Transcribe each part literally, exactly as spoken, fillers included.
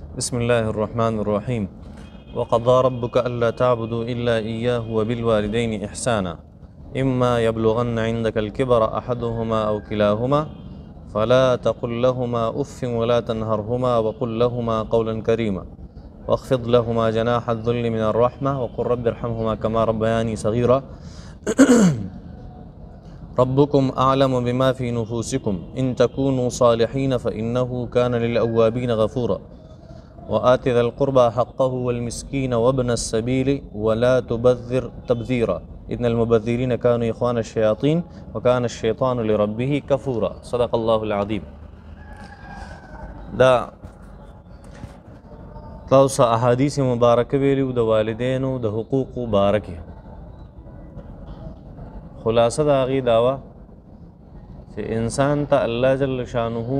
بسم الله الرحمن الرحيم. وقضى ربك ألا تعبدوا إلا إياه وبالوالدين إحسانا إما يبلغن عندك الكبر أحدهما أو كلاهما فلا تقل لهما أف ولا تنهرهما وقل لهما قولا كريما واخفض لهما جناح الذل من الرحمة وقل رب ارحمهما كما ربياني صغيرا ربكم أعلم بما في نفوسكم إن تكونوا صالحين فإنه كان للأوابين غفورا وآت ذا القربى حقه والمسكين وابن السبيل ولا تبذر تبذيرا إن المبذرين كانوا إخوان الشياطين وكان الشيطان لربه كفورا. صدق الله العظيم. دا تاسو احادیث مبارکه ویلو د والدینو د حقوق مبارکه. خلاصه دا غي داوا چې انسان ته الله جل شانه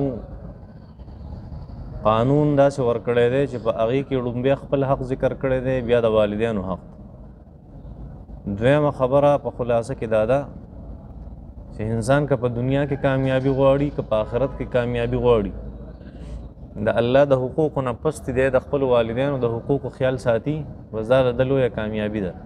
قانون داسې ورکړی دی چې په هغې کې ړومبی خپل حق ذکر کړی دی، بیا د والدینو حق. دویمه خبره په خلاصه کې دا ده چې انسان که په دنیا کې کامیابي غواړي که په آخرت کې کامیابي غواړي، د الله د حقوقو نه پس دی د خپل والدینو د حقوقو خیال ساتي، بس دا د لویه کامیابي ده.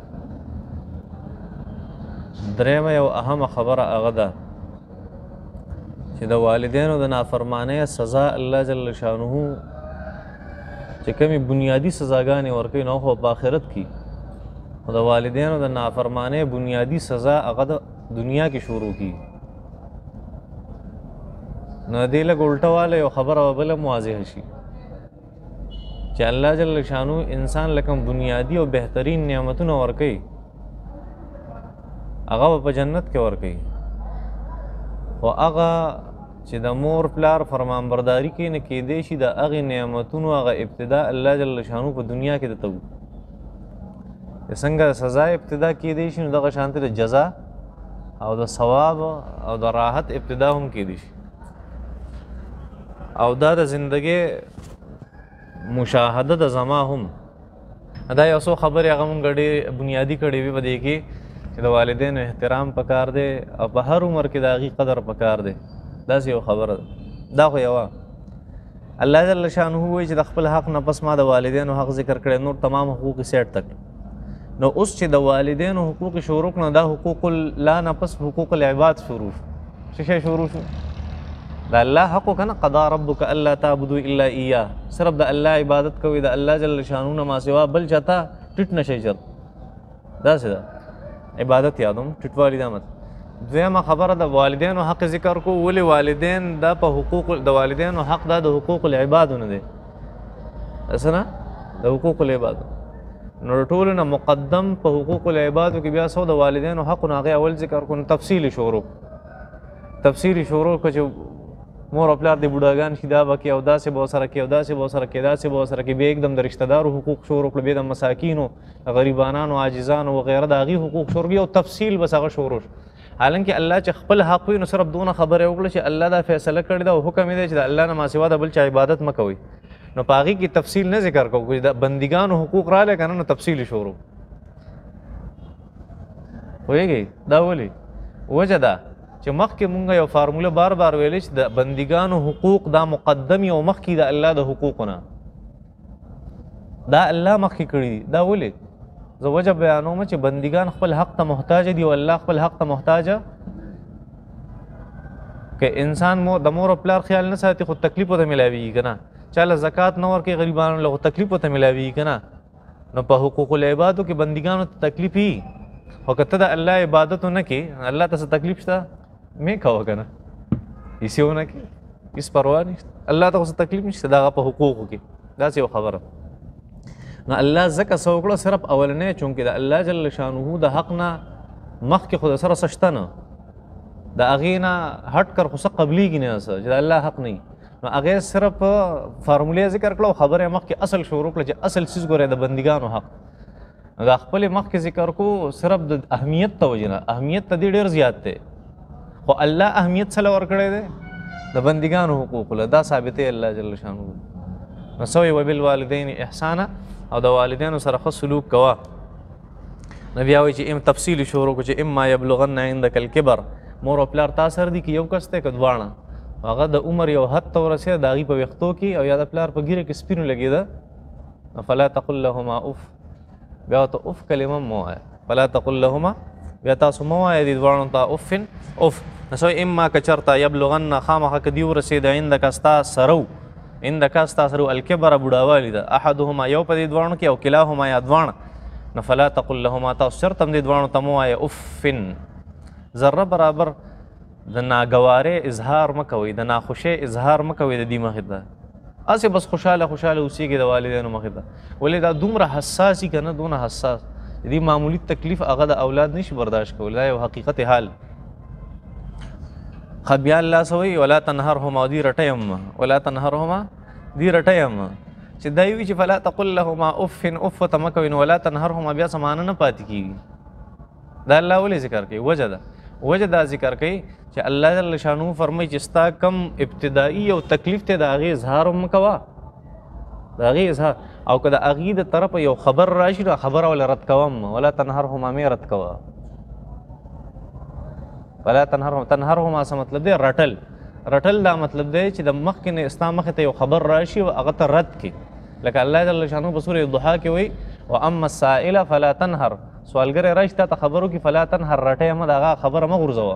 درېیمه یو اهمه خبره هغه ده چې د والدینو د نافرمانۍ سزا الله جل شانه چې کومې بنیادي سزاګانې ورکوي نو خو په آخرت کې، خو د والدینو د نافرمانۍ بنیادي سزا هغه د دنیا کې شروع کیږي. نو دې لږ الټه واله یو خبره به بله واضحه شي چې الله جل شانه انسان لکه بنیادي او بهترین نعمتونه ورکوي، هغه به په جنت کې ورکوي، خو هغه چې د مور پلار فرمانبرداري کې نه کېدی شي د هغې نعمتونو هغه ابتدا الله جل شانه په دنیا کې درته وکړي. څنګه سزا ابتدا کېدی شي نو دغه شانته د جزا او د ثواب او د راحت ابتدا هم کېدی شي. او دا د زندګۍ مشاهده د زما هم دا یو څو خبرې هغه مونږ ډېرې بنیادي کړې وي په دې کې چې د والدینو احترام پکار دی او په هر عمر کې د هغې قدر پکار دی. داسې یو خبره ده. دا خو یوه الله جل شانه وایي چې د خپل حق نه پس ما د والدینو حق ذکر کړی، نور تمام حقوق سیټ تک. نو اوس چې د والدینو حقوق شروع کړه دا حقوق الله نه پس حقوق العباد شروع شو. څه شی شروع شو؟ د الله حق کنه قضا ربک الا تعبدوا الا اياه، صرف د الله عبادت کوي، د الله جل شانه نه ما سوا بل چاته ټیټ نشي چل. داسې ده عبادت یادوم ټیټوالی دا مت. دویمه خبره د والدینو حق ذکر کو، ولې والدین دا په حقوق د والدینو حق دا د حقوق العبادو نه دی، اسنه د حقوق العبادو نو ټولو نه مقدم په حقوق العبادو کې بیا سو د والدینو حق نه هغې اول ذکر کو. تفصیلي شروع تفصیلي شروع کو چې مور او پلار د بوډاګان شي دا به کې او داسې به ورسره کې او داسې به ورسره کې داسې به ورسره کې، بیا एकदम د رشته دارو حقوق شروع کړو، بیا د مساکینو غریبانانو عاجزانو وغیره د هغې حقوق شروع او تفصیل بس هغه شروع شو. حالانکه الله چې خپل حق وي نو صرف دونه خبره وکړه چې الله دا فیصله کړې ده او حکم یې دی چې د الله نه ما سوا د بل چا عبادت مه کوئ. نو په هغې کې تفصیل نه ذکر کوو، چې د بندګانو حقوق رالی که نه نو تفصیل شروع. پوهېږئ دا ولې؟ وجه ده چې مخکې مونږ یو فارموله بار بار ویلې چې د بندګانو حقوق دا مقدم او مخکې د الله د حقوقو نه، دا الله مخکې کړي دي. دا ولې؟ زه وجه بیانوم چې بندګان خپل حق ته محتاج دي او الله خپل حق ته محتاجه. که انسان مو د مور او پلار خیال نه ساتي خو تکلیف ورته میلاویږي که نه، چاله زکات نه ورکوي غریبانو له خو تکلیف ورته میلاویږي که نه. نو په حقوق العبادو کې بندګانو ته تکلیف وي، خو که ته د الله عبادت ونه کړې الله ته څه تکلیف شته مې کوه که نه، هېڅ یې ونه کړې هېڅ پروا نشته، الله ته خو څه تکلیف نشته د هغه په حقوقو کې. داسې یو خبره نو الله ځکه څه وکړه صرف اولنی چونکې د الله جل شانه د حق نه مخکې خو د سره څه شته نه، د هغې نه هټ کر خو څه قبلیږي نه څه چې د الله حق نه وي. نو هغې صرف فارمولې ذکر کړه او خبره یې مخکې اصل شروع کړه چې اصل څیز ګورئ د بندګانو حق. نو دا خپلې مخکې ذکر کو صرف د اهمیت ته وجې نه، اهمیت ته دې ډېر زیات دی، خو الله اهمیت څه له ورکړی دی؟ د بندګانو حقوق له. دا ثابتې الله جل شانه. نو سوی وبالوالدین احسانا او د والدینو سره ښه سلوک کوه. نو بیا وایي چې ام تفصیل شروع کړو چې اما یبلغن عندک الکبر، مور او پلار تا سره دي که یو کس دی که دواړه، هغه د عمر یو حد ته ورسېده د هغې په ویښتو کې او یا د پلار په ږیره کې سپینو لګېده فلا تقل لهما اف بیا ورته اف کلمه مه وایه فلا تقل لهما بیا تاسو مه وایه دې دواړو ته افن اف نو اما که چېرته یبلغن خامخا که دي ورسېده عندک ستا سره عندک ستا سره الکبره بوډاوالي ده احدهما یو په دې دواړو کې او کلاهما یا دواړه نو فلا تقل لهما تاسو چېرته هم دې دواړو ته مه وایه افن ذره برابر د ناګوارۍ اظهار مه کوئ د ناخوشۍ اظهار مه کوئ د دې مخې ته هسې بس خوشحاله خوشحاله اوسېږي د والدینو مخې ته ولې دا دومره حساس وي که نه دونه حساس د دې معمولي تکلیف هغه د اولاد نشي برداشت کولی دا یو حقیقت حال ښه بیا الله څه وایي ولا تنهرهما دې رټی هم ولا تنهرهما دې رټی هم چې دا وي چې فلا تقل لهما افن اف ته مه کوئ نو ولا تنهرهما بیا څه معنی نه پاتې کېږي دا الله ولې ذکر کوي وجه ده وجه دا ذکر کوي چې الله جل شانو فرمایي چې ستا کم ابتدایي او تکلیف ته د هغې اظهار هم کوه د هغې اظهار او که د هغې د طرفه یو خبر راشي نو خبره ولې رد کوم ولا تنهرهما مې رد کوه ولا تنهرهما تنهرهما څه مطلب دی رټل رټل دا مطلب دی چې د مخکې نه ستا مخې ته یو خبر راشي او هغه ته رد کړي لکه الله جل شانو په سورې ضحا کې وایي واما السائل فلا تنهر سوالګری راشي تا ته خبرو کې فلا تنهر رټی مه د هغه خبره مه غورځوه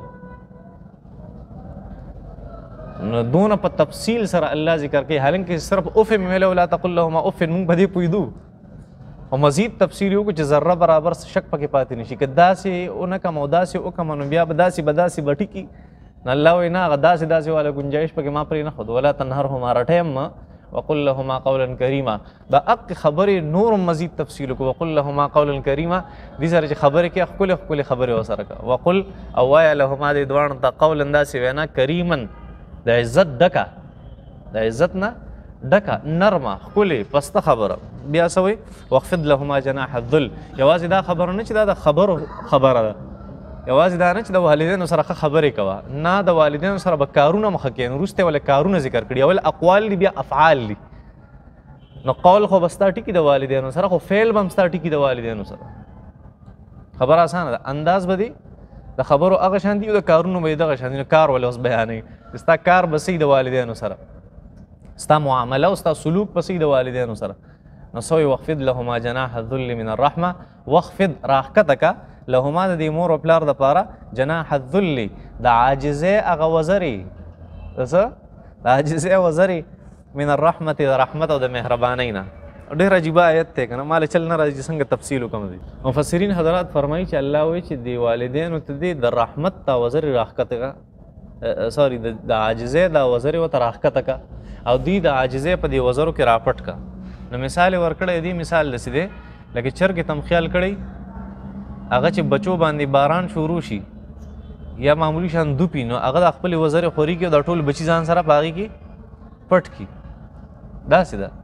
نو دونه په تفصیل سره الله ذکر کوي حالانکه صرف اف مې ویلی ولا تقل لهما اف مونږ په دې پوهېدو او مزید تفصیل یې وکړو چې ذره برابر شک پکې پاتې نه شي که داسې ونه کم او داسې وکړم نو بیا به داسې به داسې به ټیکي نو الله وایي نه هغه داسې داسې والا گنجایش پکې ما پرې نه ښود ولا تنهرهما رټی هم وقل لهما قولا کریما دا اق خبرې نور مزید تفصیل وکړو وقل لهما قولا کریما دې سره چې خبرې کې ښکلې ښکلې خبرې ورسره کوه وقل او وایه لهما دې دواړو ته قولا داسې وینا کریما د عزت ډکه د عزت نه ډکه نرمه ښکلې پسته خبره بیا څه وایي واخفض لهما جناح الذل یوازې دا خبره نه چې دا د خبرو خبره ده یوازې دا نه چې د والدینو سره ښه خبرې کوه نه د والدینو سره به کارونه مخه کړي نو وروسته ولې کارونه ذکر کړي اول اقوال دي بیا افعال دي نو قول خو به ستا ټکي د والدینو سره خو فعل به هم ستا ټکي د والدینو سره خبره اسانه ده انداز به دي د خبرو هغه شان دي او د کارونو به یې دغه شان دي نو کار ولې اوس بیانوي ستا کار به صحیح د والدینو سره ستا معامله او ستا سلوک به صحیح د والدینو سره نو سوی واخفض لهما جناح الذل من الرحمه واخفض راښکته که لهما د دې مور او پلار دپاره جناح الذل د عاجزۍ هغه وزرې د څه د عاجزۍ وزرې من الرحمت د رحمت او د مهربانۍ نه ډېر عجیبه آیت دی که نه ما له چل نه راځي چې څنګه تفصیل وکړم دی مفسرین حضرات فرمایي چې الله وایي چې د والدینو ته دې د رحمت دا وزرې راښکته که سوري د عاجزۍ دا وزرې ورته راښکته که او دوی د عاجزۍ په دې وزرو کې راپټ که نو مثال یې ورکړی دی مثال داسې دی لکه چرګې ته م خیال کړی هغه چې بچو باندې باران شروع شي یا معمولی شان دوپي نو هغه د خپلې وزرې خوري کې او د ټول بچي ځان سره په هغې کې پټ کړي داسې ده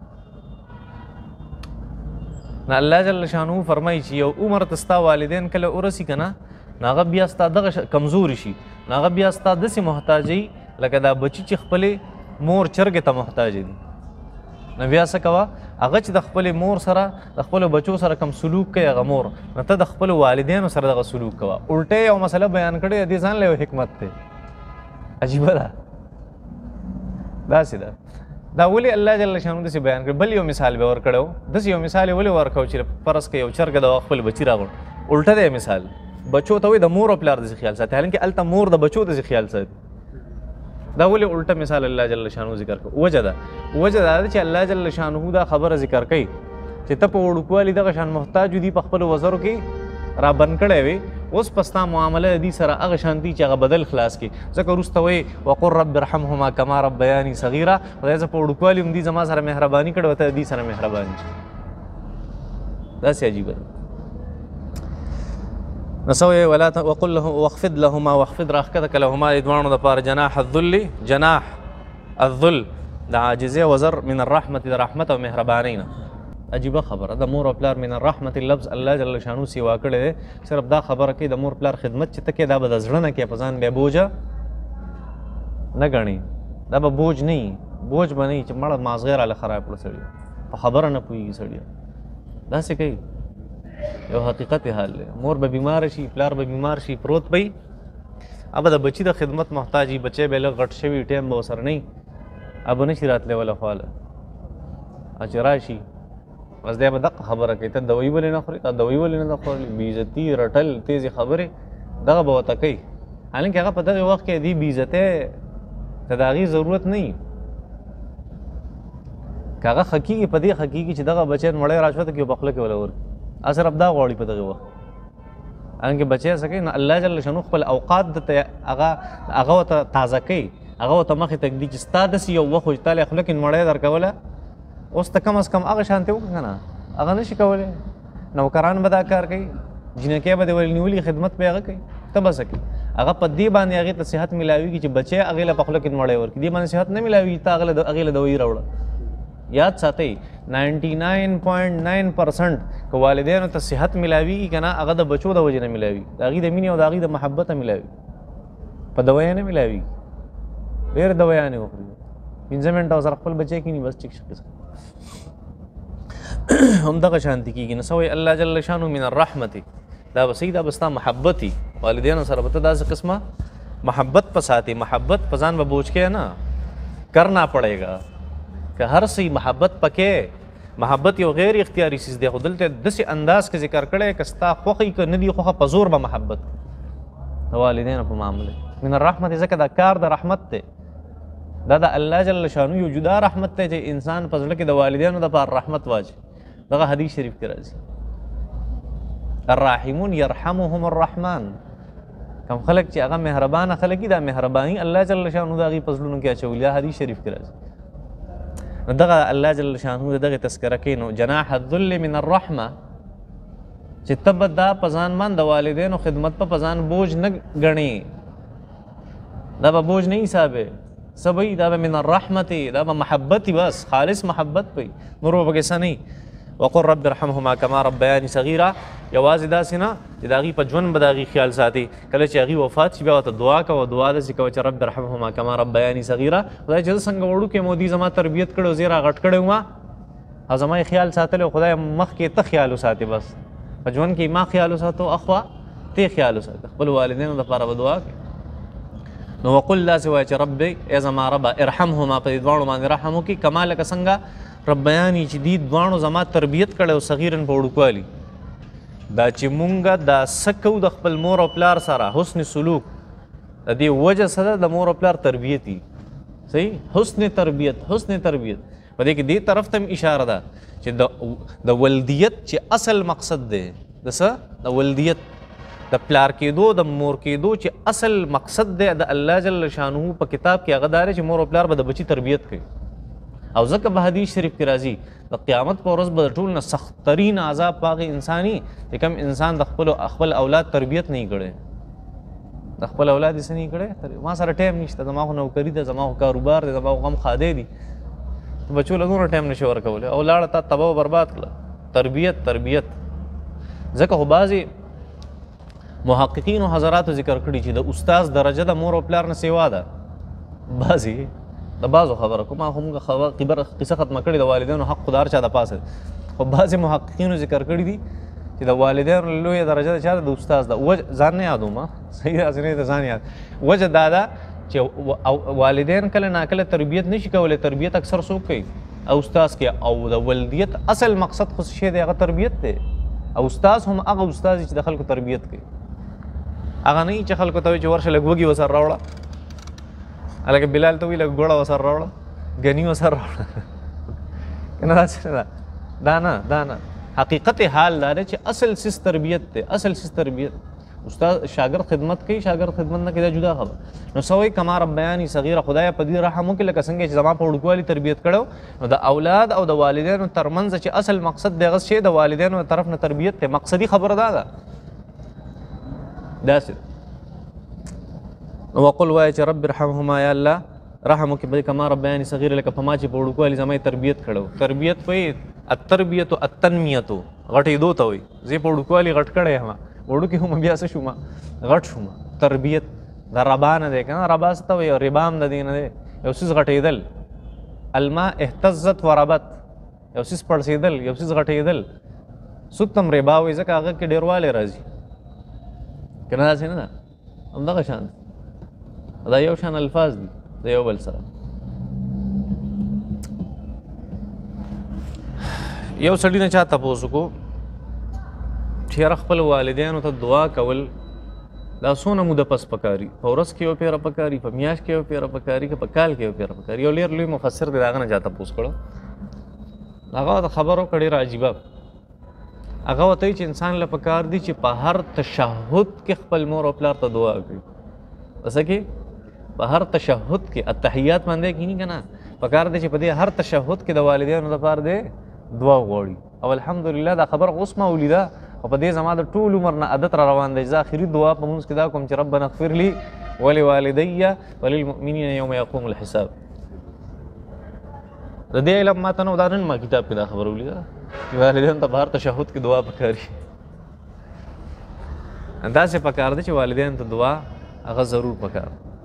نو الله جل شانو فرمایي چې یو عمر ته ستا والدین کله ورسي که نه نو هغه بیا ستا دغه کمزوري شي نو هغه بیا ستا داسې محتاجوي لکه دا بچي چې خپلې مور چرګې ته محتاج دي نو بیا څه کوه هغه چې د خپلې مور سره د خپلو بچو سره کم سلوک کوي هغه مور نو ته د خپلو والدینو سره دغه سلوک کوه الټه یو مسله بیان کړې دې ځان له یو حکمت دی عجیبه ده داسې ده دا ولې الله جل شانو داسې بیان کړي بل یو مثال به ورکړی و داسې یو مثال یې ولې ورکړو چې فرض که یو چرګه د خپل بچي راغونډ الټه دی مثال بچو ته وایي د مور او پلار داسې خیال ساتي حالانکې هلته مور د بچو داسې خیال ساتي دا ولې الټه مثال الله جل شانو ذکر کوي وجه ده وجه دا ده چې الله جل شانو دا خبره ذکر کوي چې ته په وړوکوالي دغه شان محتاج دي په خپلو وزرو کې را بند کړی وي اوس په ستا معامله د دې سره هغه شان دي چې هغه بدل خلاص کړي ځکه وروسته وایي وقل رب ارحمهما کما ربیاني صغیره خدای زه په وړوکوالي هم دي زما سره مهرباني کړې وه ته د دې سره مهرباني شي داسې عجیبه ده نسوي ولا وقل له واخفض لهما واخفض راښکته لهما د دواړو دپاره جناح الذل جناح الذل د عاجزۍ وزر من الرحمت د رحمت او مهربانۍ نه عجیبه خبره د مور او پلار من الرحمت لفظ الله جل شانو سیوا کړی دی صرف دا خبره کوي د مور پلار خدمت چې ته کوې دا به د زړه نه کوې په ځان بیا بوجه نه ګڼي دا به بوج نه وي بوج به نه وي چې مړه مازغی راله خراب کړه سړي په خبره نه پوهېږي سړي داسې کوي یو حقیقت حال دی مور به بیمار شي پلار به بیمار شي پروت به اب د بچی د خدمت محتاجي، بچی به لږ غټ شوي ټایم به ورسره نه وي، اب نشي راتلی وله خواله چې راشي بس دی به دقه خبره کوي ته دوایي ولې نه خورې، تا دوایي ولې نه ده خوړلې، بېعزتي رټل تیزې خبرې دغه به ورته کوي، حالانکې هغه په دغې وخت کې دې بېعزتۍ ته د هغې ضرورت نه وي. که هغه ښه کېږي په دې ښه کېږي چې دغه بچی نړۍ راشوته کړي او په خوله کې وله ورکړي، هغه صرف دا غواړي په دغې وخت. حالانکې بچی څه کوي نو الله جل شانو خپل اوقات درته هغه هغه ورته تازه کوي، هغه ورته مخې ته ږدي چې ستا داسې یو وخت و چې تا له خوله کې نړۍ درکوله، اوس ته کم از کم هغه شانتې وکړه که نه، هغه نه شي کولی. نوکران به دا کار کوي، جینکۍ به دې ولې نیولي خدمت به یې هغه کوي، ته به څه کوي؟ هغه په دې باندې هغې ته صحت میلاویږي چې بچی هغې له په خوله کې نړۍ ورکړي، دې باندې صحت نه میلاویږي ته هغې له دوایي راوړه. یاد ساتئ ناینټي ناین پوینټ ناین پرسنټ که والدینو ته صحت میلاویږي که نه هغه د بچو د وجې نه میلاوي، د هغې د مینې او د هغې د محبته میلاوي، په دوایه نه میلاویږي. ډېرې دوایانې وخوري، پنځه منټه ورسره خپل بچی کښېني بس ټیک شي همدغه شانتې کېږي. نو څه وایي الله جل شانو من الرحمت، دا به صحیح، دا به ستا محبت وي والدینو سره به ته داسې قسمه محبت په ساتي، محبت په ځان به بوج کې نه کرنا پڑے گا که هر څه محبت پکې، محبت یو غیر اختیاري چیز دی، خو دلته داسې انداز کې ذکر کړی که ستا خوښه که نه دي خوښه په زور به محبت د والدینو په معامله. من الرحمت ځکه دا کار د رحمت دی، دا د الله جل شانو یو جدا رحمت دی چې انسان په زړه کې د والدینو دپاره رحمت واچي. دغه حدیث شریف کې راځي الراحمون یرحمهم الرحمن، کم خلک چې هغه مهربانه خلک دي دا مهرباني الله جل شانو د هغې په زړونو کې اچولي، دا حدیث شریف کې راځي. نو دغه الله جل شانو د دغې تذکره کوي. نو جناح الذل من الرحمه چې ته به دا په ځان باندې د والدینو خدمت په په ځان بوج نه ګڼې، دا به بوج نه حسابې څه به دا به من الرحمت، دا به محبت بس خالص محبت پی، نور به پکې څه نه. وقل رب ارحمهما کما ربیاني صغیرا، یوازې داسې نه چې د هغې په ژوند به د هغې خیال ساتي، کله چې هغې وفات شي بیا ورته دعا کوه، دعا داسې کوه چې رب ارحمهما کما ربیاني صغیرا، خدای چې زه څنګه وړوکی یم او دوی زما تربیت کړی او زه یې راغټ کړی وم او زما یې خیال ساتلی او خدای مخکې ته خیال وساتې، بس په ژوند کې ما خیال وساتو اخوا ته خیال وساته، خپل والدینو دپاره به دعا کوي. نو وقل داسې وایه چې رب ای زما ربه ارحمهما په دې دواړو باندې رحم وکړي کما لکه څنګه ربیاني چې دې دواړو زما تربیت کړی او صغیرن په وړوکوالي. دا چې مونږه دا څه کوو د خپل مور او پلار سره حسن سلوک، د دې وجه څه ده؟ د مور او پلار تربیت دي، صحیح حسن تربیت، حسن تربیت په دې کې دې طرف ته اشاره ده چې د ولدیت چې اصل مقصد دی د څه؟ د ولدیت د پلار کېدو د مور کېدو چې اصل مقصد دی د الله جل شانه په کتاب کې هغه دا دی چې مور او پلار به د بچي تربیت کوي. او ځکه په حدیث شریف کې راځي د قیامت په ورځ به د ټول نه سختترین عذاب په هغې انساني چې کوم انسان د خپل خپل اولاد تربیت نه کړی، د خپل اولاد یې څه نه کړی، ما سره ټایم نشته، زما خو نوکري ده، زما خو کاروبار دی، زما خو غم خادی دي، بچو له دومره ټایم نشي ورکولی او لاړه تا تباه و برباد کړه. تربیت تربیت ځکه خو بعضې محققینو حضراتو ذکر کړي چې د استاز درجه د مور او پلار نه سیوا ده. بعضې د بعضو خبره کوم خو موږ خبره قصه ختمه کړې د والدینو حق خو د هر چا د پاسه، خو بعضې محققینو ذکر کړي دي چې د والدینو لویه درجه د چا ده؟ د استاز ده. وجه ځان نه یادوم، صحیح داسې نه د ځان یاد، وجه دا ده چې والدین کله ناکله تربیت نشي کولی، تربیت اکثر څوک کوي؟ او استاز کې. او د ولدیت اصل مقصد خو څه شی دی؟ هغه تربیت دی. او استاز هم هغه استاز چې د خلکو تربیت کوي، هغه نه چې خلکو ته وایي چې ورشه لږ وږي ورسره راوړه، هلکه بلال ته وایي لږ ګوړه ورسره راوړه، ګني ورسره راوړه، که نه داسې نه ده، دا نه دا نه. حقیقت حال دا دی چې اصل سیز تربیت دی، اصل سیز تربیت. استاد شاګرد خدمت کوي، شاګرد خدمت نه کوي، دا جدا خبره. نو څه وایي کما ربیاني صغیره، خدایه په دې رحم وکړي لکه څنګه چې زما په وړوکوالي تربیت کړی. نو د اولاد او د والدینو ترمنځ چې اصل مقصد دی هغه شی د والدینو طرف نه تربیت دی، مقصدي خبره دا ده. داسې نو وقل وایه چې رب ارحمهما، یا الله رحم وکړي په دې کما ربیاني صغیره لکه په ما چې په وړوکوالي زما یې تربیت کړی. تربیت وایي التربیت التنمیت، غټېدو ته وایي. زه په وړوکوالي غټ کړی یم، وړوکې هم بیا څه شوم غټ شوم. تربیت د ربا نه دی که نه؟ ربا څه ته وایي؟ ربا هم د دې نه دی، یو څیز غټېدل. الماء اهتزت وربت، یو څیز پړسېدل، یو څیز غټېدل. سود ته هم ربا وایي ځکه هغه کې ډېروالی راځي، که نه داسې نه ده؟ همدغه شان دا یو شان الفاظ دي د یو بل سره. یو سړي نه چا تپوس وکړو چې یاره خپل والدینو ته دعا کول دا څونه موده پس پکاري، په ورځ کې یو پیره پکاري، په میاشت کې یو پیره پکاري، که په کال کې یو پیره پکاري. یو ډېر لوی مفسر دی د هغه نه چا تپوس کړو، هغه ورته خبره وکړه ډېره عجیبه. هغه ورته وایي چې انسان له پکار دي چې په هر تشهد کې خپل مور او پلار ته دعا کوي. څه کې په هر تشهد کې التحیات باندې کینی که نه، پکار دی چې په دې هر تشهد کې د والدینو دپاره دی دعا وغواړي. او الحمدلله دا خبره اوس ما ولیده او په دې زما د ټول عمر نه عادت را روان دی. زه آخري دعا په مونځ کې دا کوم چې ربنا اغفر لي ولوالدي وللمؤمنین یوم یقوم الحساب. د دې علم ما ته نه و، دا نن ما کتاب کې دا خبره ولیده چې والدینو ته په هر تشهد کې دعا پکاري. داسې پکار دی چې والدینو ته دعا هغه ضرور پکار.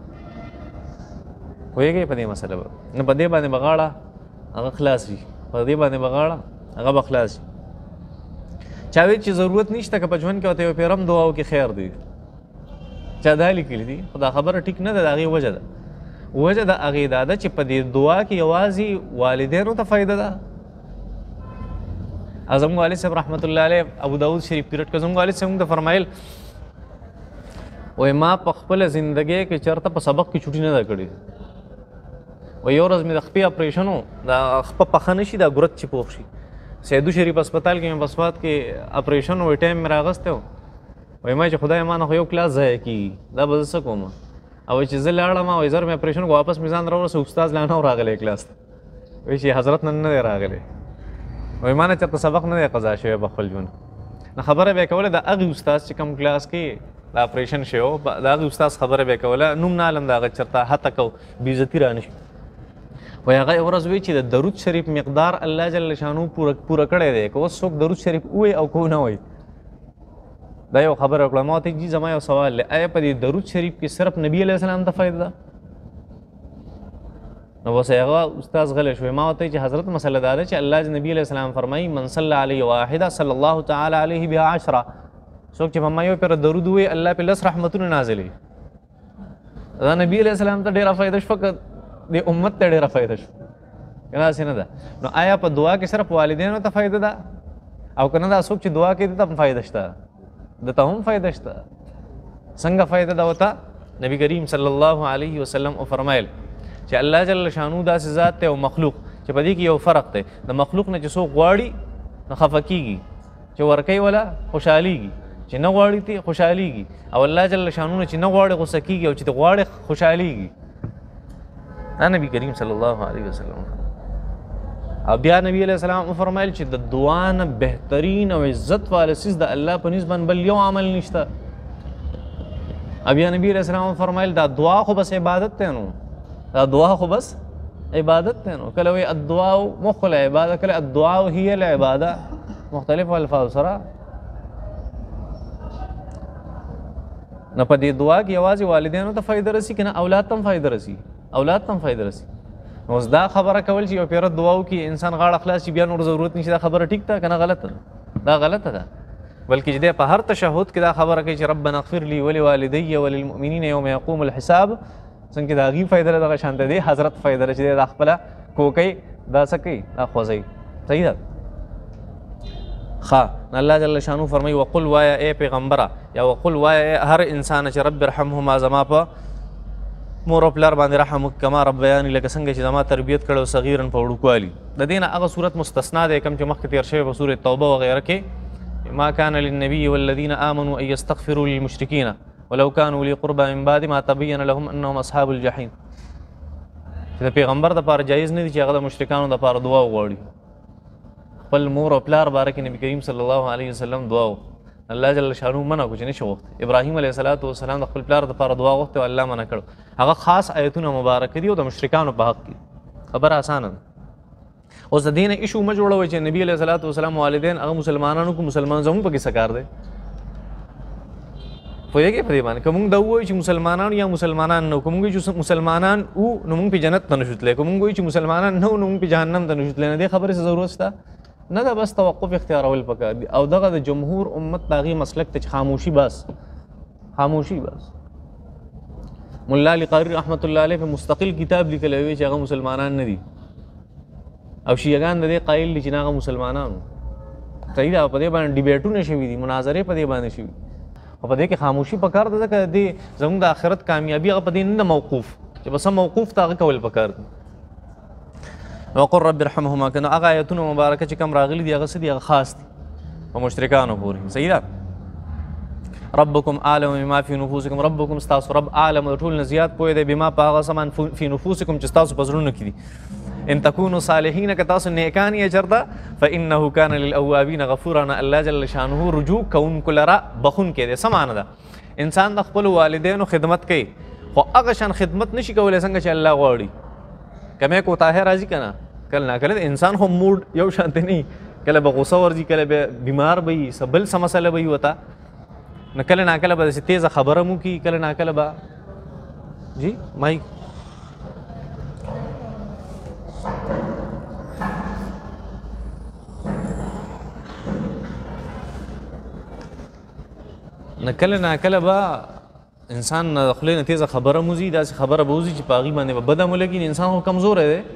پوهېږئ په دې مسله به نه په دې باندې به غاړه هغه خلاص وي، په دې باندې به غاړه هغه به خلاص وي. چا وایي چې ضرورت نشته که په ژوند کې ورته یو پیرم دعا وکړي خیر دی، چا دا لیکلي دي، خو دا خبره ټیک نه ده. د هغې وجه ده وجه د هغې دا ده چې په دې دعا کې یوازې والدینو ته فایده ده. زموږ والد صاحب رحمت الله علیه ابو داود شریف کې رټ کړه، زموږ والد صاحب موږ ته فرمایل وایي ما په خپله زندګۍ کې چېرته په سبق کې چوټي نه ده کړې. وایي یو ورځ مې د خپې اپریشن و، دا خپه پخه نه شي، دا ګورت چې پوخ شي. سیدو شریف اسپتال کې مې بسوات کې اپریشن وایي ټایم مې راغستی و. وایي ما چې خدای ما نه خو یو کلاس ضایع کېږي، دا به زه څه کوم؟ او چې زه لاړم وایي زر مې اپریشن کو واپس مې ځان راورسه، استاد لا نه و راغلی کلاس ته. وایي چې حضرت نن نه دی راغلی. وایي ما نه چېرته سبق نه دی قضا شوی په خپل ژوند. نه خبره به یې کوله د هغې استاد چې کوم کلاس کې د اپریشن شوی و، د هغې استاد خبره به یې کوله، نوم نه علم د هغه چېرته هته کو بېعزتي را نه شي. وایي هغه یو ورځ وایي چې د درود شریف مقدار الله جل شانو پوره پوره کړی دی، که اوس څوک درود شریف ووایي او که ونه وایي. دا یو خبره وکړه. ما ورته جي زما یو سوال دی، آیا په دې درود شریف کې صرف نبي علیه السلام ته فایده ده؟ نو بس هغه استاد غلی شوی. ما ورته چې حضرت مسله دا ده چې الله نبي علیه السلام فرمایي من صلی علیه واحده صلی الله تعالی علیه بها عشره. څوک چې په ما یو پېره درود ووایي الله پې لس رحمتونه نازلوي. دا نبي علیه السلام ته ډېره فایده شوه که د امت ته ډېره فایده شوه؟ که داسې نه ده. نو آیا په دعا کې صرف والدینو ته فایده ده او که نه دا څوک چې دعا کوي دته هم فایده شته؟ دته هم فایده شته. څنګه فایده ده ورته؟ نبي کریم صلی الله علیه وسلم وفرمایل چې الله جل شانو داسې ذات دی او مخلوق چې په دې کې یو فرق دی. د مخلوق نه چې څوک غواړي نو خفه کېږي، چې ورکوي ولا خوشحالېږي، چې نه غواړي ته خوشحالېږي. او الله جل شانو نه چې نه غواړي غوسه کېږي او چې ته غواړي خوشحالېږي. دا نبی کریم صلی الله علیه وسلم. او بیا نبی علیہ السلام فرمایل چې د دعا نه بهترین او عزت والا څیز د الله په نسبت بل یو عمل نشته. بیا نبی علیہ السلام فرمایل دا دعا خو بس عبادت دی نو، دا دعا خو بس عبادت دی نو. کله وایي الدعاء مخ العباده، کله الدعاء هي العباده، مختلف الفاظ سره. نه په دې دعا کې یوازې والدینو ته فایده رسي که نه اولاد ته هم فایده رسي؟ اولاد ته هم فایده رسي. نو اوس دا خبره کول چې یو پیره دعا وکړي انسان غاړه خلاص شي بیا نور ضرورت نشي، دا خبره ټیک ده که نه غلطه ده؟ دا غلطه ده. بلکې چې دی په هر تشهد کې دا خبره کوي چې ربنا اغفر لي ولوالدي وللمؤمنین یوم یقوم الحساب. څنګه د هغې فایده ده دغه شانته دی حضرت فایده ده چې دی دا خپله کوکۍ دا څه کوي دا خوځوي. صحیح ده. ښه الله جل شانو فرمایي وقل وایه ای پیغمبره یا وقل وایه هر انسان چې رب ارحمهما زما په مور او پلار باندې رحم وکړه کما ربیاني لکه څنګه چې زما تربیت کړی و صغیرن په وړوکوالي. د دې نه هغه صورت مستثنا دی کوم چې مخکې تېر شوی په سورة توبه وغیره کې ما كان للنبي والذين آمنوا أن يستغفروا للمشركين ولو كانوا أولي قربى من بعد ما تبين لهم أنهم أصحاب الجحيم. چې د پیغمبر دپاره جایز نه دي چې هغه د مشرکانو دپاره دعا وغواړي. خپل مور او پلار باره کې نبي کریم صلی الله علیه وسلم دعا وغوښته. الله جل شانو منع کړو چې نشي غوښتی. ابراهیم علیه الصلاة والسلام د خپل پلار دپاره دعا وغوښته او الله منع کړو. هغه خاص آیتونه مبارکه دي او د مشرکانو په حق کې. خبره اسانه ده. اوس د دې نه ایشو مه جوړوئ چې نبي علیه الصلاة والسلام والدین هغه مسلمانانو کو مسلمان زموږ پکې څه کار دی؟ پوهېږئ په دې باندې که موږ دا ووایو چې مسلمانان یا مسلمانان نه، که موږ وایو چې مسلمانان و نو موږ پې جنت ته نشو تللی، که موږ وایو چې مسلمانان نه و نو موږ پې جهنم ته نشو تللی. نه دې خبرې څه ضرورت شته نه ده. بس توقف اختیارول پکار دي او دغه د جمهور امت د هغې مسلک ته چې خاموشي بس خاموشي بس. مولا علی قاری رحمت الله علیه په مستقل کتاب لیکلی وی چې هغه مسلمانان نه دي او شیعاګان د دې قایل دي چې هغه مسلمانانو. صحیح ده. په دې باندې ډیبیټونه شوي دي، مناظرې په دې باندې شوي، او په دې کې خاموشي پکار ده ځکه دې زموږ د آخرت کامیابي هغه په دې نه موقوف چې بس موقوف ته هغه کول پکار دي. وقل رب ارحمهما، کنه هغه آیتونه مبارکه چې کوم راغلي دي هغه څه دي؟ هغه خاص دي په مشرکانو پورې. صحیح ده. ربکم اعلم بما فی نفوسکم، ربکم ستاسو رب اعلم د ټول نه زیات پوهه دی بما په هغه سامان فی نفوسکم چې ستاسو په زړونو کې دي. ان تکونوا صالحین، که تاسو نیکان یې چرته، فانه کان للاوابین غفورا، الله جل شانه رجوع کوونکو لره بخونکی دی. څه معنی ده؟ انسان د خپلو والدینو خدمت کوي خو هغه شان خدمت نشي کولی څنګه چې الله غواړي. کمی کوتاهی راځي که نه؟ کله نه کله انسان خو موډ یو شانتی نه وي، کله به غوسه ورځي، کله به بیمار به وي، څه بل څه مسله به وي ورته، نه کله ناکله به داسې تیزه خبره مو کي، کله ناکله به جی مایک نه کله ناکله به انسان د خولې نه تیزه خبره مو ځي، داسې خبره به وځي چې په هغې باندې به بده مو لګي. انسان خو کمزوری دی،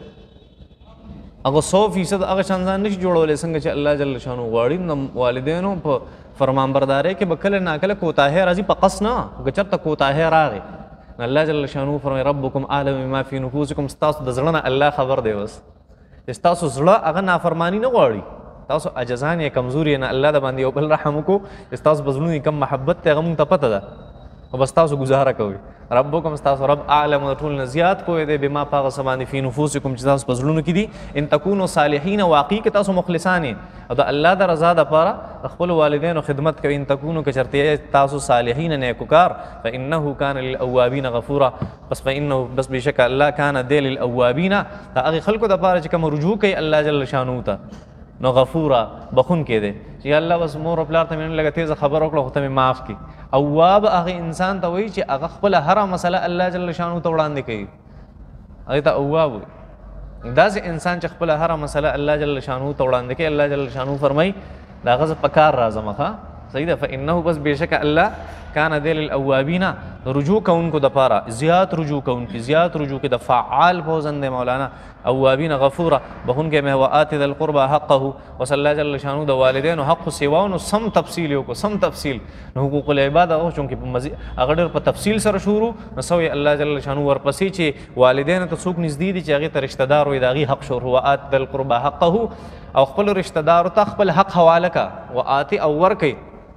هغه سو فیصد هغه شان ځان نشي جوړولی څنګه چې الله جل شانو غواړي. د والدینو په فرمانبردارۍ کې به کله ناکله کوتاهی راځي، په قصد نه، که چېرته کوتاهی راغی نو الله جل شانو فرمایي ربکم اعلم بما فی نفوسکم، ستاسو د زړه نه الله خبر دی. بس چې ستاسو زړه هغه نافرمانی نه غواړي، تاسو عجزان یې، کمزوري یې، نه الله د باندې یو بل رحم وکړو چې ستاسو په زړونو کې کم محبت دی هغه مونږ ته پته ده، خو بس تاسو ګزاره کوئ. ربکم ستاسو رب اعلم د ټول نه زیات پوهه دی بما په هغه څه باندې فی نفوسکم چې تاسو په زړونو کې دي. ان تکونوا صالحین، واقعي که تاسو مخلصان یې او د الله د رضا دپاره د خپلو والدینو خدمت کوئ. ان تکونوا که چېرته تاسو صالحین نیکوکار، فانه کان للاوابین غفورا، پس فانه بس بېشکه الله کان دی للاوابین، د هغې خلکو دپاره چې کوم رجوع کوي الله جل شانو ته، نو غفورا بخونکی دی چې الله بس مور او پلار ته مې لږه تیزه خبره وکړه خو ته مې معاف کړي. اواب هغه انسان ته وایي چې هغه خپله هره مسله الله جل شانو ته وړاندې کوي، هغې ته اواب وایي. داسې انسان چې خپله هره مسله الله جل شانو ته وړاندې کوي، الله جل شانو فرمایي د هغه زه په کار راځم. ښه صحیح ده. فانه بس بېشکه الله کان دی للاوابین، رجوع کوونکو دپاره، زیات رجوع کوونکي، زیات رجوع کې د فعال په وزن دی مولانا. اوابین غفوره، بخونکی مې. وآت ذا القربى حقه، وصلی الله جل شانو د والدینو حق سیواو نو سم تفصیل یې وکړو، سم تفصیل. نو حقوق العباد هغه چونکې په مزید هغه ډېر په تفصیل سره شروع، نو سوی الله جل شانو ورپسې چې والدینو ته څوک نږدې دي چې هغې ته رشته دار وي د هغې حق شروع. وآت ذا القربى حقه، او خپلو رشته دارو ته خپل حق حواله که. وآت او ورکئ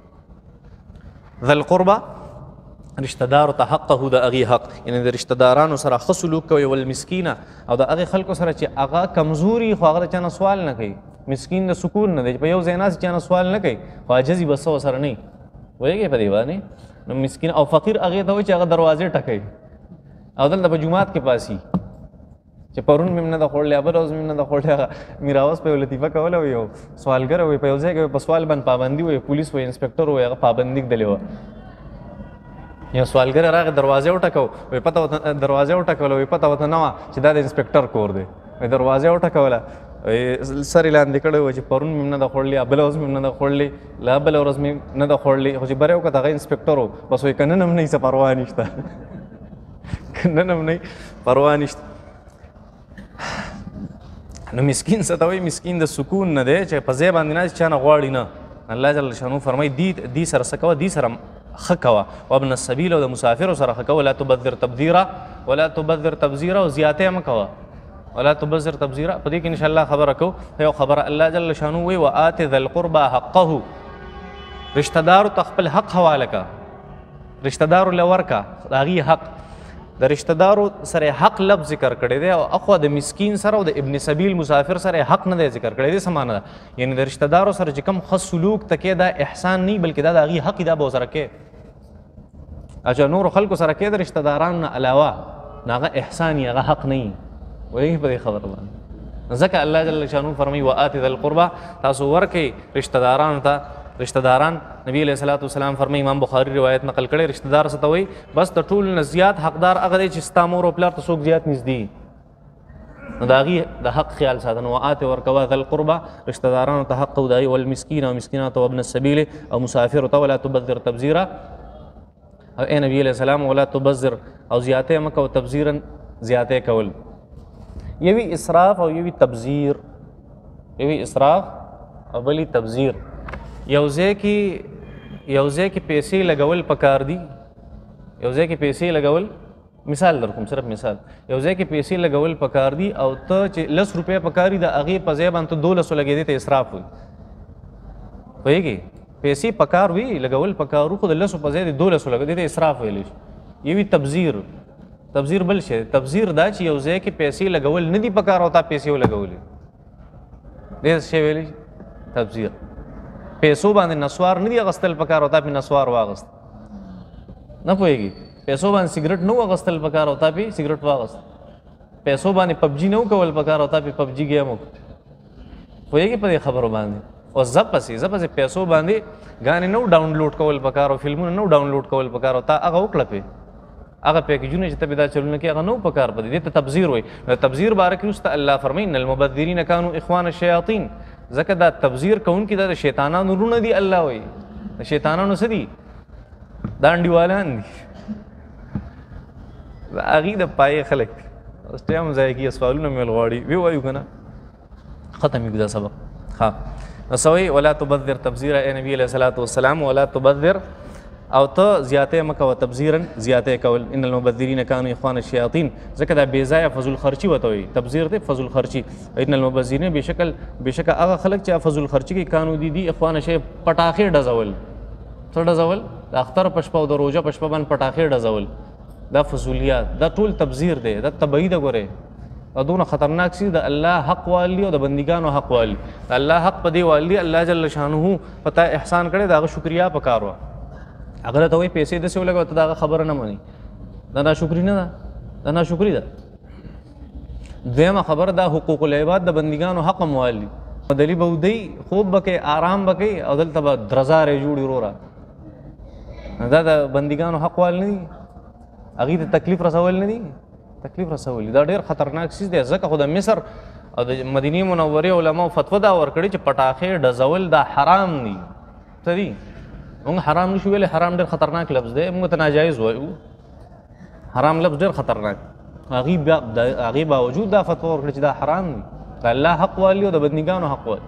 ذا القربى، رشته دارو ته حقه د هغې حق، یعنې د رشته دارانو سره ښه سلوک کوئ. والمسکینه، او د هغې خلکو سره چې هغه کمزوري خو هغه د چا نه سوال نه کوي. مسکین د سکون نه دی چې په یو ځای ناست چا نه سوال نه کوي خو عاجز یي بس ورسره نه وي، پوهېږئ په دې باندې. نو مسکین او فقیر هغې ته وایي چې هغه دروازې ټکوي او دلته په جومات کې پاسي چې پرون مې نه ده خوړلی، بله ورځ مې نه ده خوړلی. هغه میراوس په یو لطیفه کوله وي، یو سوالګر وي په یو ځای کې په سوال باندې پابندي وي، پولیس وي، انسپکټر وي، هغه پابندي ږدلې وه. یو سوالګر راغی دروازې وټکو، وایي پته ورته دروازې وټکوله، وایي پته ورته نه وه چې دا د انسپکټر کور دی. وایي دروازې وټکوله، سر یې لاندې کړی و چې پرون مې نه ده خوړلې، بله ورځ مې نه ده خوړلې، لا بله ورځ مې نه ده خوړلې. خو چې بری وکړه هغه انسپکټر و، بس وایي که نن هم نه وي څه پروا نشته، که نن هم نه وي پروا نشته. نو مسکین څه ته وایي؟ مسکین د سکون نه دی چې په ځای باندې ناست چا نه غواړي نه. الله جل شانو فرمایي دې سره څه کوه، دې سره ښه کوه. وابن السبیل، او د مسافرو سره ښه کوه. لا تبذر تبذیرا ولا تبذر تبذیرا، او زیاتې مه کوه. ولا تبذر تبذیرا، په دې کې انشاءالله خبره کوو. یو خبره الله جل شانو وایي وآت ذا القربى حقه، رشته دارو ته خپل حق حواله که، رشته دارو له ورکه د هغې حق. د رشته دارو سره حق لفظ ذکر کړی دی، او اخوا د مسکین سره او د ابن سبیل مسافر سره حق نه دی ذکر کړی دی. څه معنی ده؟ یعنې د رشته دارو سره چې کوم ښه سلوک ته کې دا احسان نه بلکې دا د هغې حق دا به ورسره کې. اچھا نورو خلکو سره کې د رشته دارانو نه علاوه نو هغه احسان یې، هغه حق نه وي. وایي په دې خبره باندې ځکه الله جل شانو فرمایي وآت ذا القربى، تاسو ورکئ رشته دارانو ته. رشته داران نبی علیہ الصلوۃ والسلام فرمایي، امام بخاری روایت نقل کړی، رشته دار څه ته وایي؟ بس د ټولو نه زیات حقدار هغه دی چې ستا مور او پلار ته څوک زیات نږدې، نو د هغې د حق خیال ساته. نو وآت ورکوه ذا القربى، رشته دارانو ته حق او د هغې، والمسکین، او مسکینانو ته، وابن السبیل، او مسافرو ته. ولا تبذر تبذیرا، او اے نبی علیہ السلام ولا تبذر او زیاته مکه او تبذیرا زیاته کول. یوی اسراف او یوی تبذیر، یوی اسراف او بلی تبذیر. یوځای کې یوځای کې پیسې لګول پکار دي، یوځای کې پیسې لګول، مثال در کوم صرف مثال، یوځای کې پیسې لګول پکار دي او ته چې لس روپۍ پکاري د هغې په ځای باندې ته دولسو لګېدې ته اسراف وي. پوهېږې پیسې پکار وي لګول پکار خو د لسو په ځای د دولسو لګېدې ته اسراف ویلی شي. یوي تبذیر، تبذیر بل شی. تبذیر دا چې یو ځای کې پیسې لګول نه دي پکار او تا پیسې ولګولې، دې شی ویلی شي تبذیر. پیسو باندې نسوار نه دي اغوستل پکار او تا پې نسوار واغست، نه پوهېږي. پیسو باندې سګرټ نه واغستل پکار او تا پې سګرټ واغست. پیسو باندې پبجي نه وکول پکار او تا پې پبجي ګیم وکړ. پوهېږي په دې خبرو باندې. او زه پسې زه پسې پیسو باندې ګانې نه ډاونلوډ کول پکار او فلمونه نه ډاونلوډ کول پکار او تا هغه وکړه پې هغه پیکیجونه چې ته به دا چلونه کې هغه نه پکار په دې ته تبذیر وایي. تبذیر باره کې وروسته الله فرمایي ان المبذرین کانوا اخوان الشیاطین. ځکه دا تبذیر کوونکي دا د شیطانانو رونه دي. الله وایي د شیطانانو څه دي؟ دا انډیوالان دي، د هغې د پایې خلک دي. اوس ټایم ضایع کېږي، سوالونه مې ول غواړي وی وایو که نه ختم کړو دا سبق. ها نو څه وایي ولا تبذر تبذیرا، اے نبي علیه الصلاة والسلام ولا تبذر او ته زیاتې مه کوه تبذیرا زیاتې کول. ان المبذرین کانوا اخوان الشیاطین، ځکه دا بې ځایه فضل خرچي ورته وایي. تبذیر دی فضل خرچي. ان المبذرین بېشکل بېشکه هغه خلک چې فضل خرچي کوي کانو دي دي اخوان شی پټاخې ډزول. څه ډزول؟ د اختر په شپه او د روژه په شپه باندې پټاخې ډزول، دا فضولیات، دا ټول تبذیر دی، دا تبعی ده. ګورې دا دونه خطرناک سي د الله حق والی او د بندګانو حق والی. د الله حق په دې والی الله جل شانه پتا احسان کړی، د هغه شکریا پکار وه. هغه ته وایي پیسې داسې ولګوه ته د هغه خبره نه مني، دا ناشکري نه ده، دا ناشکري ده. دویمه خبره دا حقوق العباد د بندګانو حق هم والی. دلی به ودی خوب به کوي آرام به کوي او دلته به درزارې جوړي وروره، دا د بندګانو حق وال نه دي، هغې ته تکلیف رسول نه دي، تکلیف رسول دي. دا ډېر خطرناک څیز دی. ځکه خو د مصر او د مدینې منورې علماو فتوا دا ورکړې چې پټاخې ډزول دا حرام دي. څه دي؟ موږ حرام نشو ویلی، حرام ډېر خطرناک لفظ دی، موږ ته ناجایز وایو. حرام لفظ ډېر خطرناک، هغې بیا د هغې باوجود دا فتوا ورکړې چې دا حرام دي. د الله حق والی او د بندګانو حق والی.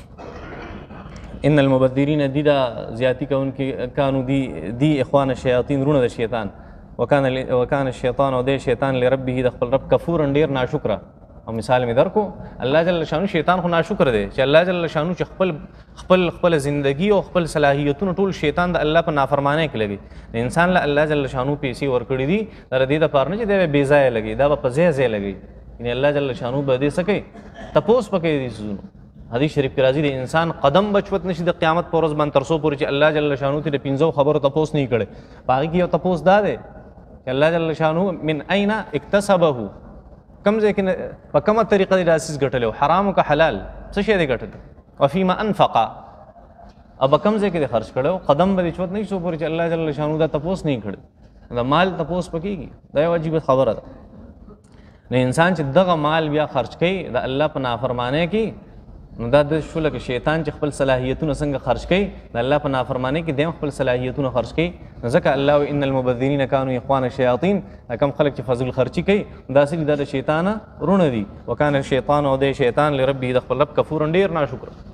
ان المبذرین دی دا زیاتی کوونکي کانو دی دی اخوان الشیاطین رونه د شیطان. وکان وکان الشیطان او دی شیطان لربه د خپل رب کفورا ډېر ناشکره. او مثال مې درکو، الله جل شانو شیطان خو ناشکر دی چې الله جل شانو چې خپل خپل خپل زندگی او خپل صلاحیتونه ټول شیطان د الله په نافرمانۍ کې لګي. د انسان له الله جل شانو پیسې ورکړي دي د دې دپاره نه چې دی به بې ځایه لګي، دا به په ځای ځای لګي. یعنې الله جل شانو به دې څه کوي؟ تپوس به کوي دې څیزونو. حدیث شریف کې راځي د انسان قدم بچوت نشي د قیامت په ورځ باندې تر څو پورې چې الله جل شانو ته د پنځو خبرو تپوس نه کړي. په هغې کې یو تپوس دا دی چې الله جل شانو من اين اکتسبه، کم ځای کې په کومه طریقه دې دا څیز ګټلی و، حرام که حلال، څه شی دی ګټلی، وفیما انفقه، او په کوم ځای کې دې خرچ کړی و. قدم به دې چوت نه شي څو پورې چې الله جل شانو دا تپوس نه کړي. د مال تپوس به کېږي، دا یوه عجیبه خبره ده. نو انسان چې دغه مال بیا خرچ کوي د الله په نافرمانۍ کې، نو دا د شو لکه شیطان چې خپل صلاحیتونه څنګه خرچ کوي د الله په نافرمانۍ کې دیم خپل صلاحیتونه خرچ کوي. نو ځکه الله وایي ان المبذرین کانوا اخوان الشیاطین، دا کوم خلک چې فضل خرچي کوي داسې دا د شیطانه رونه دي. وکان الشیطان او دی شیطان لربه د خپل رب کفورا ډېر ناشکره.